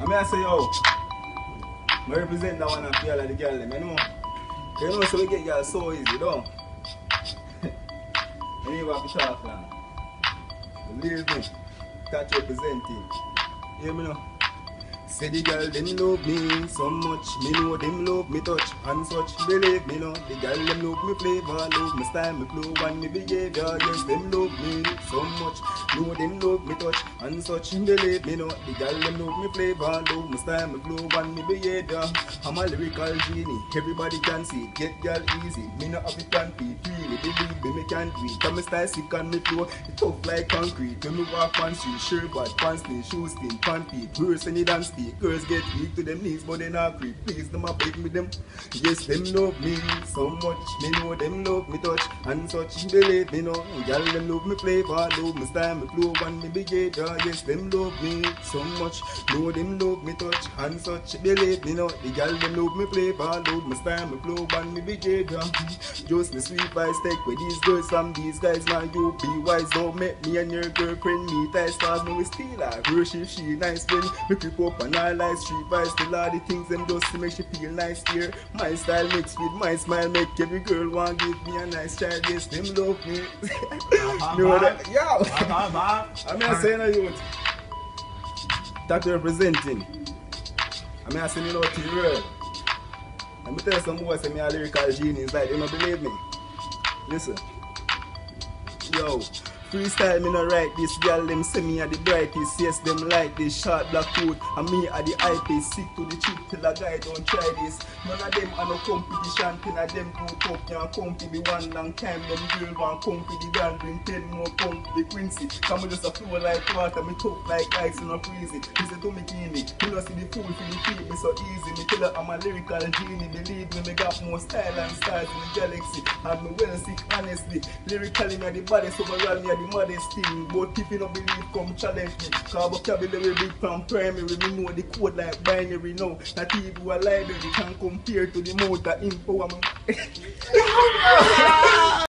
mean, I say, yo, I represent that one and feel like the girl, them, you know. You know, so we get girls so easy, though. And you have to talk now. Believe me, that's representing. Hear me now? Say the girl them love me so much, me know them love me touch and such. Believe me now, the girl them love me flavor, love me style, me flow and me behavior. Yes, them love me so much, know them love me touch and such. Believe me now, the girl them love me flavor, love me style, me flow and me behavior. I'm a lyrical genie, everybody can see it, get girl easy. Me not have it can be really, believe me, me can't do it. Come me style sick and me flow, it tough like concrete. When me walk on street, shirt bad, pants thin, shoes thin, panty, worse than it dance. Girls get weak to them knees, but they not creep. Please, them a beg me them. Yes, them love me so much. Me know them love me touch and such. Believe me know, girl them love me flavor, love me style, me flow and me behavior. Yes, them love me so much. Know them love me touch and such. Believe me know, the girl them love me flavor, love me style, me flow and me behavior. Just me sweet vibes take with these girls from these guys. Now you be wise, don't make me and your girlfriend meet. I start me we steal her. Worship she nice friend. Me creep up and I like street vibes. Still all the things them just to make she feel nice here. My style mixed with my smile make every girl want give me a nice child. Yes, them love me. Know that? Yo! I mean I say no youth. That representing. I mean I say me know to the world. Let me tell you some boys say me a lyrical genius like they don't believe me. Listen. Yo. Freestyle me no write this, girl them say me are the brightest. Yes, them like this short black coat and me are the eyepiece. Stick to the chick till a guy don't try this. None of them are no competition, 10 of them go top. Can't come to the one long time. Them girl want come to the gun, bring 10 more come to the Quincy. Come just a flow like water, me tough like ice and no freezing. Listen to me keenly, you know see the fool for the feet me so easy. Me tell her I'm a lyrical genie, believe me, me got more style and styles in the galaxy. And me well sick honestly, lyrically me are the baddest overall, me are the maddest thing. But if you don't believe, come challenge me. Cause vocabulary big from primary, me know the code like binary now. Not even a library can compare to the amount of info.